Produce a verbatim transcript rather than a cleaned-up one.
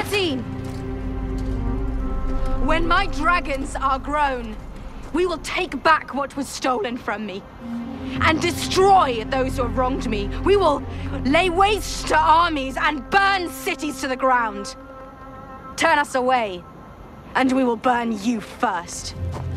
thirteen! When my dragons are grown, we will take back what was stolen from me. And destroy those who have wronged me. We will lay waste to armies and burn cities to the ground. Turn us away, and we will burn you first.